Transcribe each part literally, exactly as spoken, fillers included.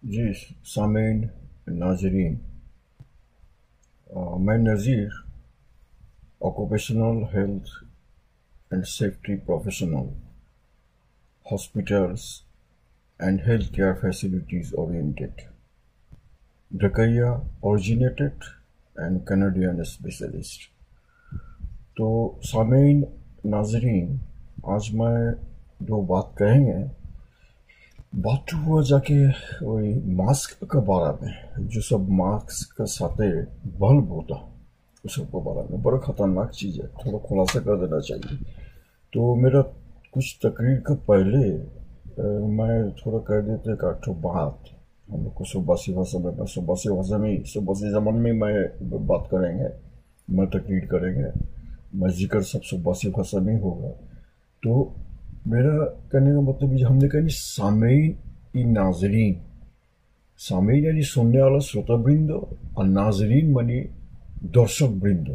जी सामीन नाजरीन, मैं Nazir occupational health and safety professional hospitals and health care facilities oriented ढकैया ओरिजिनेटेड एंड कैनेडियन स्पेशलिस्ट। तो सामीन नाजरीन, आज मैं दो बात कहेंगे। बात हुआ जाके वही मास्क का बारे में, जो सब मास्क का साथे बल्ब होता उस सब के बारे में बड़ा खतरनाक चीज़ है, थोड़ा खुलासा कर देना चाहिए। तो मेरा कुछ तकरीर का पहले आ, मैं थोड़ा कर देते का तो बात हम लोग को सुबासी भाषा में मैं सुबासी भाषा में सुबासी जमान में मैं बात करेंगे, मैं तकरीर करेंगे, मैं जिक्र सब सुबासी भाषा में होगा। तो मेरा कहने का मतलब ये हमने कहा सामीन ई नाजरीन, सामीन यानी सुनने वाला श्रोता वृंद और नाजरीन मानी दर्शक वृंद।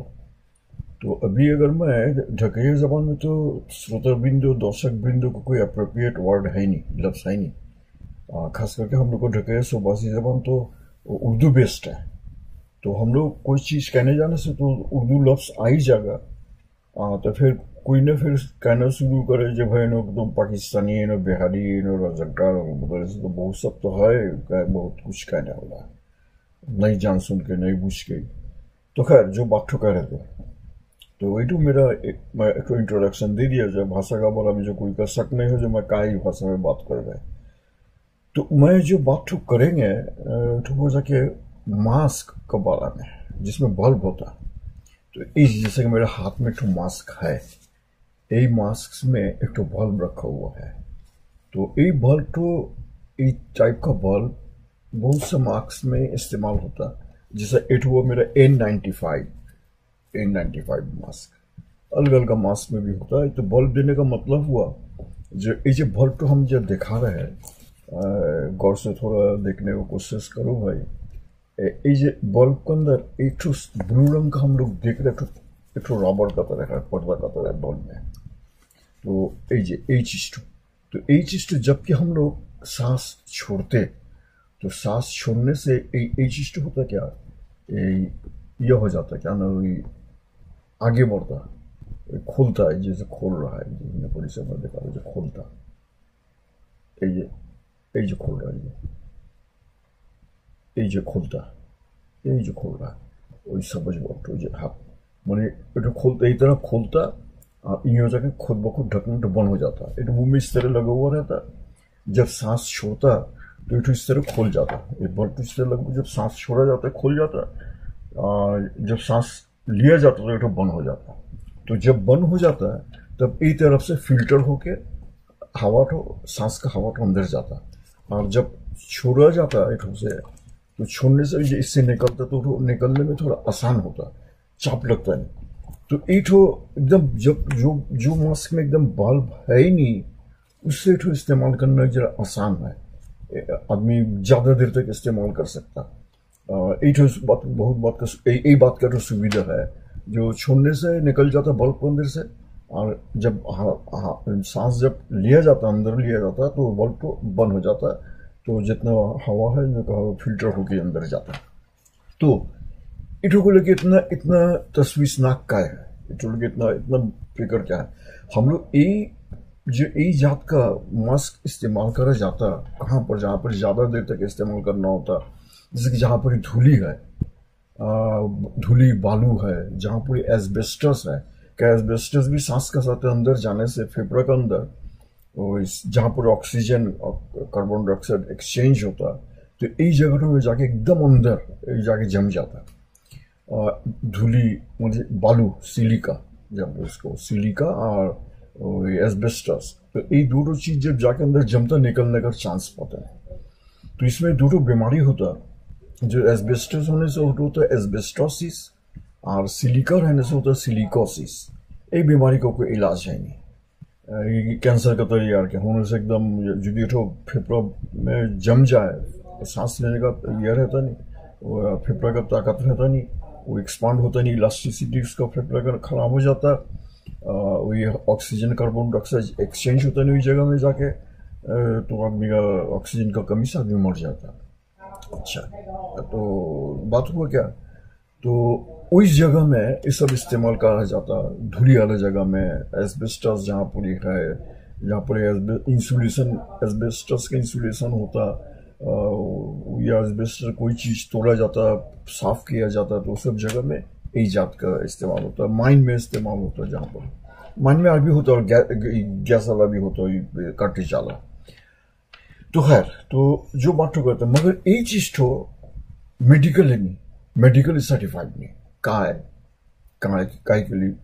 तो अभी अगर मैं ढकैया जबान में तो श्रोता वृंद दर्शक वृंद को कोई अप्रोप्रिएट वर्ड है नहीं, लफ्ज़ है नहीं। आ, खास करके हम लोग को ढकैया सुबासी जबान तो उर्दू बेस्ड है, तो हम लोग कोई चीज़ कहने जाने से तो उर्दू लफ्ज़ आ ही जाएगा। आ, तो फिर कोई ना फिर कहना शुरू करे जब है ना एकदम पाकिस्तानी है ना बिहारी है ना रजका वगैरह से, तो बहुत सब तो है, बहुत कुछ कहने वाला है, नहीं जान सुन के नहीं बुझ के। तो खैर जो बात ठो कह रहे थे, तो वही तो मेरा एक मैं एक इंट्रोडक्शन दे दिया जब भाषा का बारे में जो कोई का शक नहीं हो जो मैं का ही भाषा में बात कर रहे। तो मैं जो बात ठो करेंगे तो हो जाके मास्क के बारे में जिसमें बल्ब होता। तो इस जैसे कि मेरे हाथ में तो मास्क है, यही मास्क में एक तो बल्ब रखा हुआ है। तो ये बल्ब तो इस टाइप का बल्ब बहुत से मास्क में इस्तेमाल होता, जैसे एक हुआ मेरा N ninety five N ninety five mask अलग अलग मास्क में भी होता है। तो बल्ब देने का मतलब हुआ जो ये जो बल्ब तो हम जब दिखा रहे हैं, गौर से थोड़ा देखने की कोशिश करो भाई। ये बल्ब के अंदर एक तो ब्लू रंग का हम लोग देख रहे, एक तो रबर का तरह है, पर्दा का तरह है बल्ब में। तो ये चीज तो ये चीज तो जबकि हम लोग सांस छोड़ते, तो सांस छोड़ने से ये चीज तो होता क्या, यह हो जाता क्या ना, आगे बढ़ता, खोलता है, जैसे खोल रहा है बड़ी समय देखा जो खोलता, ये ये जो खोल रहा है, ये जो खोलता, ये जो खोल रहा है वही समझ बढ़ो जो हाँ मैंने ये खोलता, इस तरह खोलता यूँ हो जाके खुद ब खुद ढकना तो बंद हो जाता। ये मुंह में इस तरह लगा हुआ रहता, जब सांस छोड़ता तो ये इस तरह खोल जाता, ये बल्ब इस तरह लगा, जब सांस छोड़ा जाता है खोल जाता, जब सांस लिया जाता तो ये बंद हो जाता। तो जब बंद हो जाता है तब एक तरफ से फिल्टर होके हवा तो सांस का हवा तो अंदर जाता, और जब छोड़ा जाता है एक से तो छोड़ने से इससे निकलता तो निकलने में थोड़ा आसान होता, चाप लगता नहीं। तो ये तो एकदम जब जो जो मास्क में एकदम बल्ब है ही नहीं, उससे तो इस्तेमाल करना जरा आसान है, आदमी ज़्यादा देर तक इस्तेमाल कर सकता। ये तो बात बहुत बात का यही बात का तो सुविधा है, जो छोड़ने से निकल जाता बल्ब के अंदर से, और जब हाँ हाँ सांस जब लिया जाता अंदर लिया जाता तो बल्ब तो बंद हो जाता, तो जितना हवा है जो कहा फिल्टर होके अंदर जाता। तो इटो को लेके इतना इतना तस्वीसनाक का है, इटो लेके इतना इतना फिक्र क्या है। हम लोग ये जो ये जात का मास्क इस्तेमाल करा जाता कहाँ पर, जहाँ पर ज़्यादा देर तक इस्तेमाल करना होता, जैसे कि जहाँ पर धूली है, धूली बालू है, जहाँ पर एस्बेस्टस है, क्या एस्बेस्टस भी सांस का साथ अंदर जाने से फेफड़ा के अंदर, और जहाँ पर ऑक्सीजन और कार्बन डाइऑक्साइड एक्सचेंज होता, तो यही जगहों में जाके एकदम अंदर जाके जम जाता धूली, मतलब बालू, सिलिका, जब उसको सिलिका और एस्बेस्टस, तो ये दोनों चीज जब जाके अंदर जमता निकलने का चांस पाता है। तो इसमें दोनों बीमारी होता, जो एस्बेस्टस होने से होता है एस्बेस्टोसिस, और सिलिका रहने से होता है सिलिकोसिस। ये बीमारी का कोई इलाज है नहीं, ये कैंसर का तैयार क्या होने से एकदम जो तो फेफड़ा में जम जाए, सांस लेने का यह रहता नहीं, वो फेफड़ा का ताकत रहता नहीं, वो एक्सपांड होता नहीं, इलास्टिसिटी उसका फेफड़ा का खराब हो जाता, वो ये ऑक्सीजन कार्बन डाइऑक्साइड एक्सचेंज होता नहीं उस जगह में जाके, तो आदमी का ऑक्सीजन का कमी से आदमी मर जाता। अच्छा, तो बात हुआ क्या, तो उस जगह में ये सब इस्तेमाल करा जाता, धूली वाला जगह में एस्बेस्टस जहाँ पर है, जहाँ पर इंसुलेशन एस्बेस्टस का इंसुलेशन होता, आ, या एस्बेस्टस कोई चीज़ तोड़ा जाता, साफ किया जाता, तो सब जगह में यही जात का इस्तेमाल होता है। माइन में इस्तेमाल होता है, जहाँ पर माइन में आग भी होता है और गै, गैस वाला भी होता है, कार्ट्रिज वाला। तो खैर, तो जो बात हो करता, मगर ये चीज़ तो मेडिकल नहीं, मेडिकल सर्टिफाइड नहीं। कहाँ है, कहाँ है काहे के लिए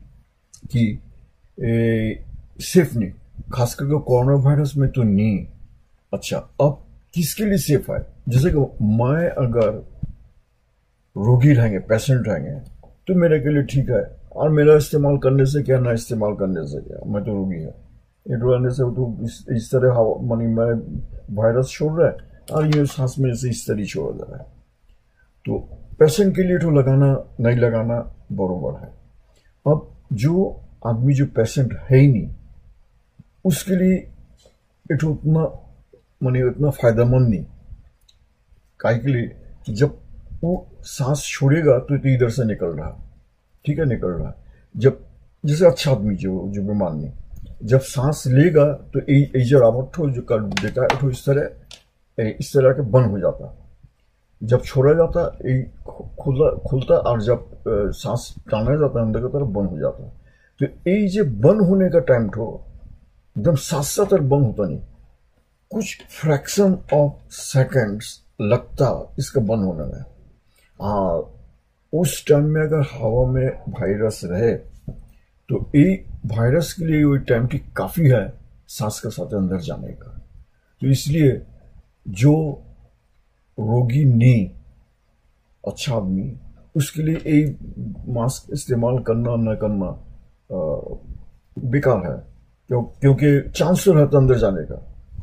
कि सेफ नहीं, खास करके कोरोना वायरस में तो नहीं। अच्छा, अब किसके लिए सेफ है? जैसे कि मैं अगर रोगी रहेंगे, पेशेंट रहेंगे, तो मेरे के लिए ठीक है, और मेरा इस्तेमाल करने से क्या, ना इस्तेमाल करने से क्या, मैं तो रोगी है, ये रहने से तो इस, इस तरह हवा मनी मैं वायरस छोड़ रहा है और ये सांस में से इस तरह छोड़ रहा है। तो पेशेंट के लिए तो लगाना नहीं लगाना बरोबर है। अब जो आदमी जो पेशेंट है ही नहीं, उसके लिए ये तो उतना मनी उतना फायदेमंद नहीं। काहे के लिए कि जब वो सांस छोड़ेगा तो तो इधर से निकल रहा, ठीक है, निकल रहा। जब जैसे अच्छा आदमी जो जो बीमार नहीं, जब सांस लेगा तो ये जरावट जो कर देता है तो इस तरह इस तरह के बंद हो जाता। जब छोड़ा जाता ये खुला खुलता, और जब सांस टाना जाता अंदर की तरफ बंद हो जाता। तो ये जो बंद होने का टाइम तो एकदम साथ साथ बंद होता नहीं, कुछ फ्रैक्शन ऑफ सेकंड्स लगता इसका बंद होने में। हाँ, उस टाइम में अगर हवा में वायरस रहे तो ये वायरस के लिए वो टाइम की काफी है सांस के साथ अंदर जाने का। तो इसलिए जो रोगी नहीं, अच्छा आदमी, उसके लिए ये मास्क इस्तेमाल करना न करना बेकार है, क्यों क्योंकि चांस तो रहता अंदर जाने का।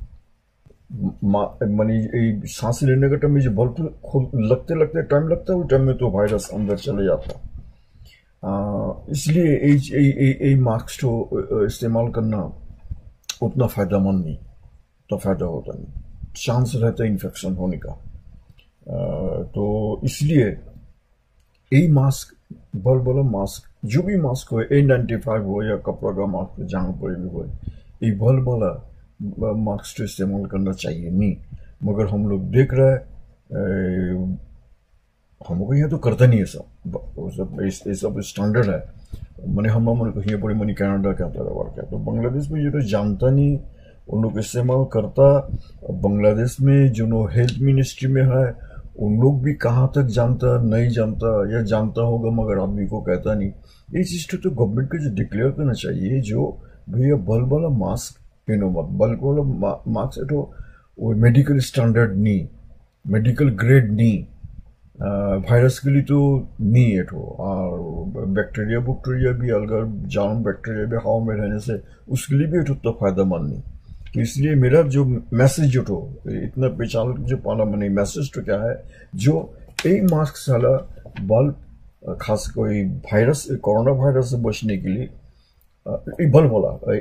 मनी सांस लेने का टाइम में जो बल्ब लगते लगते टाइम लगता है, वो टाइम में तो वायरस अंदर चले जाता। इसलिए ये मास्क तो इस्तेमाल करना उतना फायदेमंद नहीं, तो फायदा होता नहीं, चांस रहता है इन्फेक्शन होने का। आ, तो इसलिए यही मास्क, बल वाला मास्क, जो भी मास्क हो, ए नाइन्टी फाइव हो या कपड़ा का मास्क जहाँ पर भी हो, ये बल वाला मास्क तो इस्तेमाल करना चाहिए नहीं। मगर हम लोग देख रहे हैं, हम लोग यहाँ तो करता नहीं है सब सब ये सब स्टैंडर्ड है। मैंने हम लोग कहीं बड़ी मनी कनाडा क्या तरह क्या, तो बांग्लादेश में जो तो जानता नहीं, उन लोग इस्तेमाल करता। बांग्लादेश में जो नो हेल्थ मिनिस्ट्री में है, उन लोग भी कहाँ तक जानता नहीं जानता, या जानता होगा मगर आदमी को कहता नहीं। ये चीज तो गवर्नमेंट को जो डिक्लेयर करना चाहिए, जो भैया बल्ब वाला मास्क, यू नो बल्ब वाला मास्क है तो वो मेडिकल स्टैंडर्ड नहीं, मेडिकल ग्रेड नहीं, वायरस के लिए तो नहीं है तो। और बैक्टीरिया बैक्टीरिया भी अलग, जान बैक्टीरिया भी हवा में रहने से उसके लिए भी उतना फायदेमंद नहीं। तो इसलिए मेरा जो मैसेज जो तो इतना पहचान जो पाना मैंने मैसेज तो क्या है, जो एक मास्क साला बल्ब खास कोई वायरस, कोरोना वायरस से बचने के लिए ये बल्ब वाला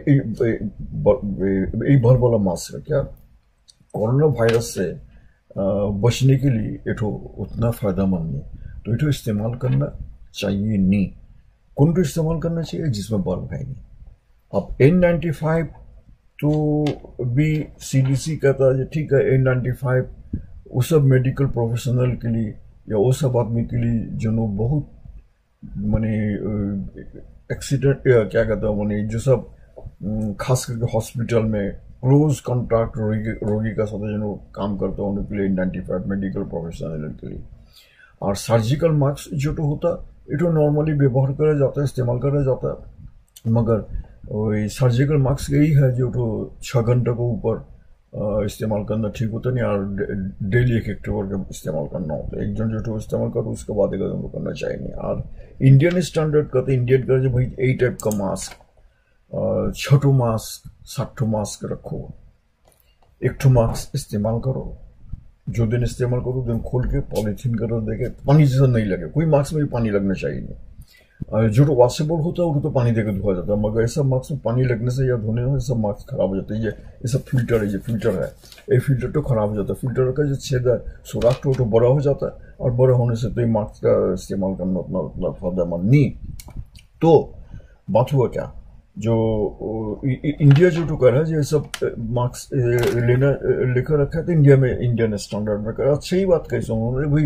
ये बल्ब वाला मास्क है क्या, कोरोना वायरस से बचने के लिए ये तो उतना फायदेमंद नहीं। तो ये तो इस्तेमाल करना चाहिए नहीं। कौन तो इस्तेमाल करना चाहिए जिसमें बल्ब है नहीं। अब एन नाइन्टी फाइव तो भी सीडीसी कहता है ठीक है, एन नाइन्टी फाइव वो सब मेडिकल प्रोफेशनल के लिए या वो सब आदमी के लिए जो नो बहुत माने एक्सीडेंट या क्या कहता है माने जो सब खास करके हॉस्पिटल में क्लोज कॉन्टैक्ट रोगी रोगी का साथ जो काम करता है उनके लिए नाइन्टी फाइव मेडिकल प्रोफेशनल के लिए। और सर्जिकल मास्क जो तो होता ये तो नॉर्मली व्यवहार करा जाता है, इस्तेमाल करा जाता है। मगर वही सर्जिकल मास्क यही है जो तो छः घंटे को ऊपर इस्तेमाल करना ठीक होता नहीं, और डेली एक एक टूर का इस्तेमाल करना होता है। एक जन जो तो इस्तेमाल करो उसके बाद एक करना चाहिए नहीं। और इंडियन स्टैंडर्ड का तो इंडियन का जो भाई यही टाइप का मास्क, छोटो मास्क साठो मास्क रखो, एक ठो मास्क इस्तेमाल करो, जो दिन इस्तेमाल करो दिन खोल के पॉलीथीन करो, देखे पानी जैसा नहीं लगे, कोई मास्क में भी पानी लगना चाहिए नहीं। और जो तो वॉशेबल होता है वो तो पानी देकर धोया जाता है, मगर ऐसा मास्क में पानी लगने से या धोने से सब मास्क खराब हो जाता है। ये ये सब फिल्टर है, ये फिल्टर है, ये फिल्टर तो खराब हो जाता है। फिल्टर का जो छेद है सुराख तो, तो बड़ा हो जाता है, और बड़ा होने से तो ये मास्क का इस्तेमाल करना उतना उतना फायदेमंद नहीं। तो बात हुआ क्या, जो इंडिया जो तो कर रहा है ये सब मार्क्स लेना लेकर रखा है, तो इंडिया में इंडियन स्टैंडर्ड में कर, अच्छा ही बात कैसे उन्होंने भाई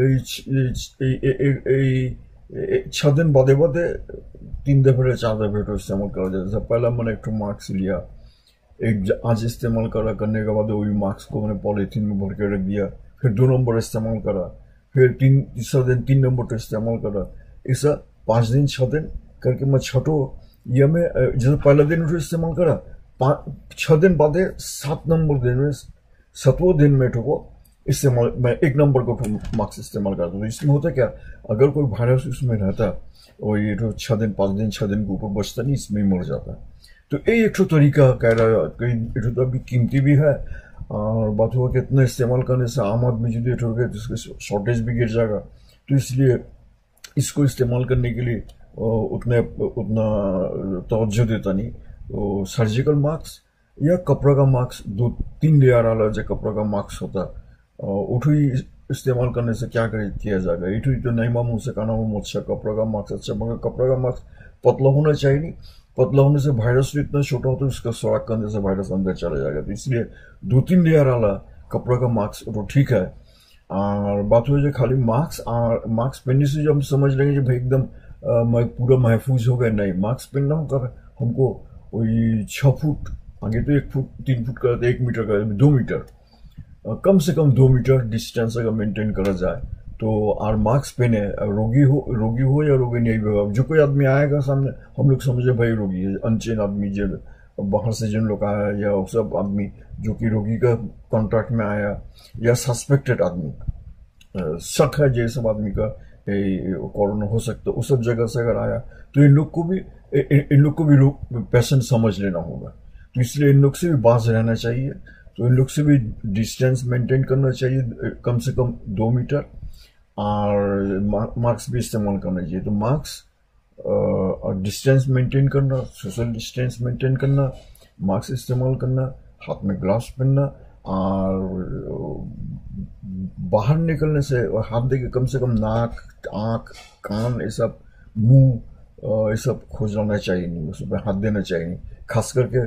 छह दिन बादे बादे तीन दफे चार दफे तो इस्तेमाल करा जाता है। पहला मैंने एक मार्क्स लिया, एक आज इस्तेमाल करा, करने के बाद वही मार्क्स को मैंने पॉलीथीन में भर के रख दिया, फिर दो नंबर इस्तेमाल करा, फिर तीन तीसरा दिन तीन नंबर तो इस्तेमाल करा, ऐसा पाँच दिन छः दिन करके मैं छठो या मैं जैसे पहला दिन उठो इस्तेमाल करा, छः दिन बाद सात नंबर दिन में सातवें दिन में ठोको इस्तेमाल, मैं एक नंबर को मार्क्स इस्तेमाल करता हूँ। तो इसमें होता क्या, अगर कोई वायरस उसमें रहता और ये तो छः दिन पाँच दिन छः दिन के ऊपर बचता नहीं, इसमें मर जाता है। तो ये एक तरीका कह रहा है, ये तो अभी कीमती भी है, और बात हुआ कि इतना इस्तेमाल करने से आम आदमी जो डेट हो गया तो उसके शॉर्टेज भी गिर जाएगा। तो इसलिए इसको इस्तेमाल करने के लिए उतने उतना तवज्जो देता नहीं। तो सर्जिकल मास्क या कपड़ा का मास्क, दो तीन लेयर वाला जो कपड़ा का मास्क होता है, उठो ही इस्तेमाल करने से क्या कर किया जाएगा, इठू तो नहीं मामू से कहना वो अच्छा कपड़ा का मास्क अच्छा, मगर कपड़ा का मास्क पतला होना चाहिए नहीं, पतला होने से वायरस तो इतना छोटा होता है उसका सुराख करने से वायरस अंदर चला जाएगा। तो इसलिए दो तीन लेयर वाला कपड़ा का मास्क तो ठीक है। और बात हो जाए खाली मास्क, और मास्क पहनने से जो हम समझ लेंगे कि भाई एकदम मैं पूरा महफूज हो गया, नहीं, मास्क पहनना होगा हमको वही छः फुट आगे तो एक फुट तीन फुट का एक मीटर का दो मीटर कम से कम दो मीटर डिस्टेंस अगर मेंटेन करा जाए तो, और मास्क पहने, रोगी हो रोगी हो या रोगी नहीं हो, जो कोई आदमी आएगा सामने हम लोग समझे भाई रोगी है, अनचेन आदमी जो बाहर से जिन लोग आया या सब आदमी जो कि रोगी का कॉन्ट्रैक्ट में आया या सस्पेक्टेड आदमी, शक है ये सब आदमी का कोरोना हो सकता है, उस सब जगह से अगर आया तो इन लोग को भी इन लोग को भी लोग पेशेंट समझ लेना होगा। तो इसलिए इन लोग से भी बाज रहना चाहिए, तो इन लोग से भी डिस्टेंस मेंटेन करना चाहिए कम से कम दो मीटर, और मास्क भी इस्तेमाल करना चाहिए। तो मास्क और डिस्टेंस मेंटेन करना, सोशल डिस्टेंस मेंटेन करना, मास्क इस्तेमाल करना, हाथ में ग्लव्स पहनना, और बाहर निकलने से हाथ देके कम से कम नाक आँख कान ये सब मुंह ये सब खोजना चाहिए नहीं, उस पर हाथ देना चाहिए नहीं, खास करके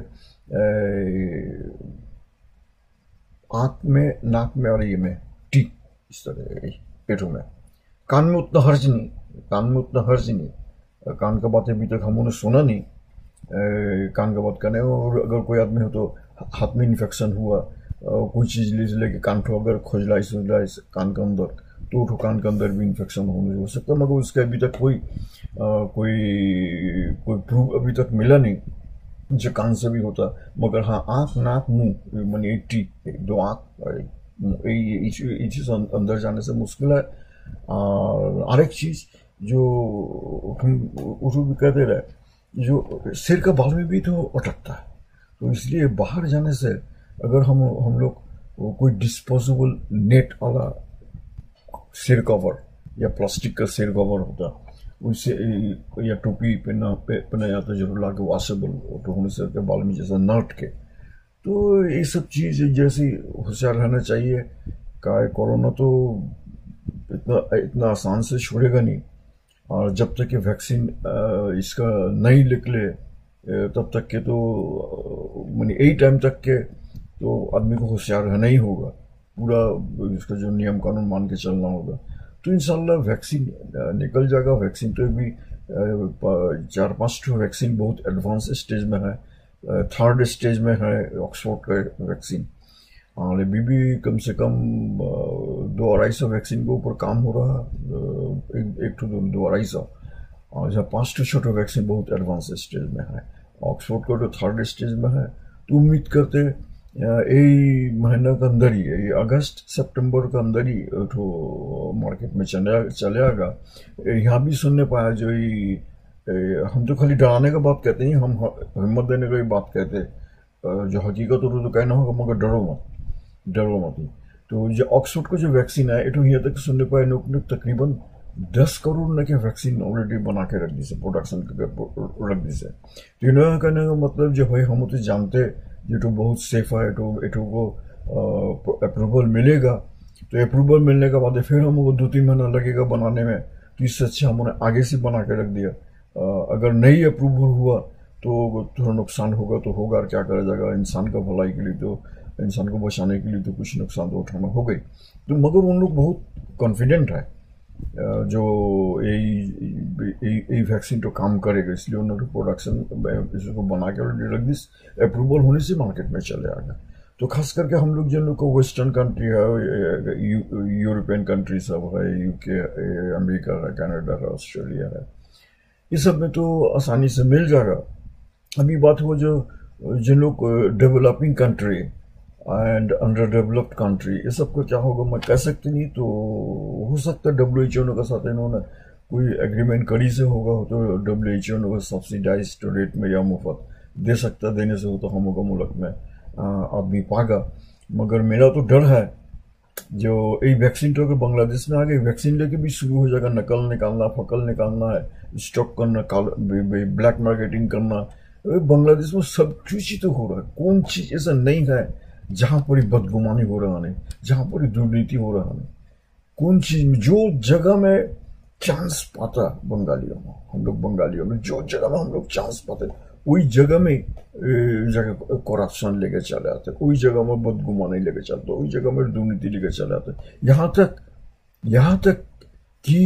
आँख में नाक में और ये में टी इस तरह पेटों में। कान में उतना हर्ज नहीं, कान में उतना हर्ज नहीं, कान का बात अभी तक हमने सुना नहीं, कान का बात करने। और अगर कोई आदमी हो तो हाथ में इन्फेक्शन हुआ, कोई चीज़ ले लेके कान ठो अगर खोजलाई सोजलाई कान के अंदर, तो उठो कान के अंदर भी इन्फेक्शन होने हो सकता है, मगर उसका अभी तक कोई आ, कोई कोई प्रूफ अभी तक मिला नहीं जो कान से भी होता। मगर हाँ, आँख नाक मुंह मानी टी दो आँख ये चीज़ अंदर जाने से मुश्किल है। और हर एक चीज़ जो हम उठो भी कहते रहे, जो सिर का बाल में भी तो अटकता है, तो इसलिए बाहर जाने से अगर हम हम लोग कोई डिस्पोजेबल नेट वाला सिर कवर या प्लास्टिक का सिर कवर होता उससे, या टोपी पहना पहना जाता जरूर ला के वॉशेबल तो होने से बाल में जैसा न अटके। तो ये सब चीज़ जैसी होशियार रहना चाहिए। का कोरोना तो इतना इतना आसान से छोड़ेगा नहीं, और जब तक कि वैक्सीन इसका नहीं निकले तब तक के तो मानी यही टाइम तक के तो आदमी को होशियार रहना ही होगा, पूरा इसका जो नियम कानून मान के चलना होगा। तो इंशाल्लाह वैक्सीन निकल जाएगा। वैक्सीन तो भी चार पांच ठो वैक्सीन बहुत एडवांस स्टेज में है, थर्ड स्टेज में है ऑक्सफोर्ड का वैक्सीन, और अभी भी कम से कम दो अढ़ाई सौ वैक्सीन के ऊपर काम हो रहा है, एक, एक तो दो, दो अढ़ाई सौ, और जहाँ पाँच ठो छोटे वैक्सीन बहुत एडवांस स्टेज में है, ऑक्सफोर्ड का तो थर्ड स्टेज में है। तो उम्मीद करते यही महीना के अंदर ही, अगस्त सितंबर के अंदर ही तो मार्केट में चले चलेगा। यहाँ भी सुनने पाया जो ही, हम तो खाली डराने का बात कहते हैं, हम हिम्मत देने का भी बात कहते हैं, जो हकीकत हो तो कहना होगा, मगर डरो मत डरो मत। तो जो ऑक्सफोर्ड का जो वैक्सीन है, तो यहाँ तक सुनने पाए लोग तकरीबन दस करोड़ ने के वैक्सीन ऑलरेडी बना के रख दी से, प्रोडक्शन रख दी से। तो इन्होंने कहने का मतलब जो है हम तो जानते ये तो बहुत सेफ है, तो इटो को अप्रूवल मिलेगा, तो अप्रूवल मिलने के बाद फिर हमको दो तीन महीना लगेगा बनाने में, तो इससे अच्छा हमने आगे से बना के रख दिया। अगर नहीं अप्रूवल हुआ तो थोड़ा नुकसान होगा तो होगा, और क्या करा जाएगा, इंसान का भलाई के लिए तो, इंसान को बचाने के लिए तो कुछ नुकसान तो उठाना हो गई। तो मगर उन लोग बहुत कॉन्फिडेंट है जो यही वैक्सीन तो काम करेगा, इसलिए उन्होंने प्रोडक्शन इसको बना के रख दी, अप्रूवल होने से मार्केट में चले आएगा। तो खास करके हम लोग जिन लोग को वेस्टर्न कंट्री है, यूरोपियन कंट्री सब है, यूके, अमेरिका है, कनाडा है, ऑस्ट्रेलिया है, ये सब में तो आसानी से मिल जाएगा। अभी बात हो जो जिन लोग developing country and under developed country, ये सब को क्या होगा मैं कह सकती नहीं। तो हो सकता है डब्ल्यू एच ओ के साथ इन्होंने कोई एग्रीमेंट कड़ी से होगा, तो W H O subsidize rate में या मुफ्त दे सकता, देने से हो तो हम लोग मुल्क में आदमी पागा। मगर मेरा तो डर है जो ये वैक्सीन तो बांग्लादेश में आ गई, वैक्सीन लेके भी शुरू हो जाएगा नकल निकालना, फकल निकालना है, स्टॉक करना, ब्लैक मार्केटिंग करना। बांग्लादेश में सब चीज तो हो रहा है, कौन चीज ऐसा नहीं है जहां पर बदगुमानी हो रहा है, जहां पर दुर्नीति हो रहा है, कौन चीज जो जगह में चांस पाता बंगालियों में, हम लोग बंगालियों में जो जगह में हम लोग चांस पाते वही जगह में जगह करप्शन लेके चले आते, वही जगह में बदगुमानी लेके चलते, वही जगह में दुर्नीति लेके चले आते। यहाँ तक यहाँ तक कि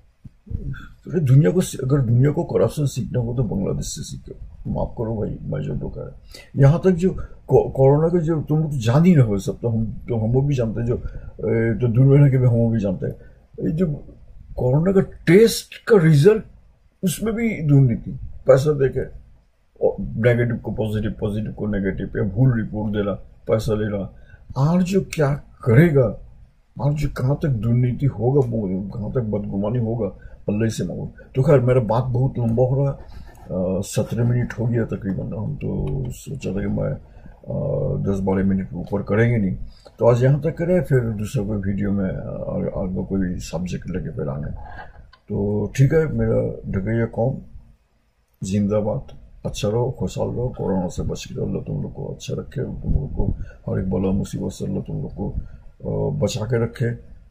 दुनिया को, अगर दुनिया को करप्शन सीखना हो तो बांग्लादेश से सीखो, माफ करो भाई मैं जो तो कह रहा है। यहाँ तक जो कोरोना के जो तुम लोग जान ही रहो सब, तो हम तो हम लोग भी जानते हैं, जो तो दूर रहने के भी हम भी जानते हैं, जो कोरोना का टेस्ट का रिजल्ट उसमें भी दुर्नीति, पैसा देके नेगेटिव को पॉजिटिव, पॉजिटिव को नेगेटिव पे भूल रिपोर्ट देना, पैसा लेना, और जो क्या करेगा, और जो कहाँ तक दुर्नीति होगा, कहाँ तक बदगुमानी होगा, अल्लाह से मांगो। तो खैर मेरा बात बहुत लंबा हो रहा है, सत्रह मिनट हो गया तकरीबन, हम तो सोचा था कि मैं दस बारह मिनट ऊपर करेंगे नहीं, तो आज यहाँ तक करें, फिर दूसरा कोई वीडियो में आगे कोई सब्जेक्ट लेके फिर आने। तो ठीक है, मेरा ढकैया कौम जिंदाबाद, अच्छा रहो, खुशहाल रहो, कोरोना से बच के अल्लाह तुम लोग को अच्छा रखे, तुम लोग को हर एक बला मुसीबत से अल्लाह तुम लोग को बचा के रखे।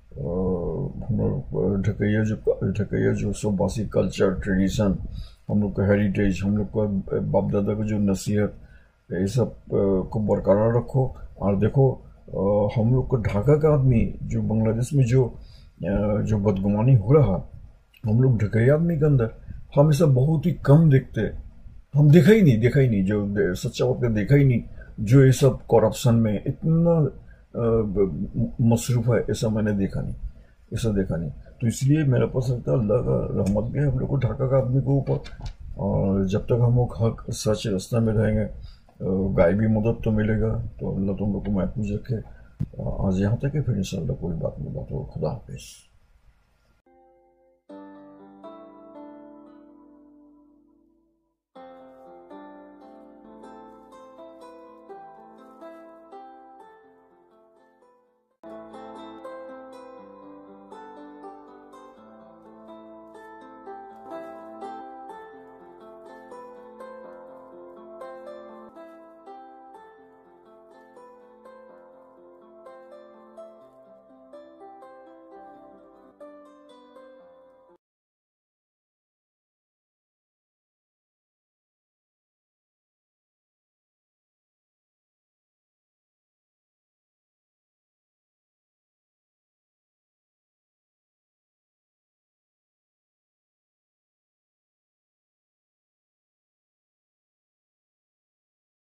हम लोग ढकैया जो ढकैया जो सुबासी कल्चर, ट्रेडिशन, हम लोग का हेरिटेज, हम लोग का बाप दादा का जो नसीहत, ये सब को बरकरार रखो। और देखो हम लोग को ढाका का आदमी जो बांग्लादेश में जो जो बदगुमानी हो रहा, हम लोग ढकैया आदमी के अंदर हम ऐसा बहुत ही कम देखते, हम देखा ही नहीं देखा ही नहीं जो सच्चा वक्त देखा ही नहीं, जो ये सब करप्शन में इतना मसरूफ है, ऐसा मैंने देखा नहीं, ऐसा देखा नहीं। तो इसलिए मेरा पसंद था, अल्लाह का रहमत भी हम लोग को ढाका का आदमी के ऊपर, और जब तक हम लोग हक सच रास्ते में रहेंगे, गायबी मदद तो मिलेगा, तो अल्लाह तुम लोग को महफूज रखे। आज यहाँ तक है, फिर इंशाल्लाह कोई बात नहीं बात हो। खुदा हाफिज़।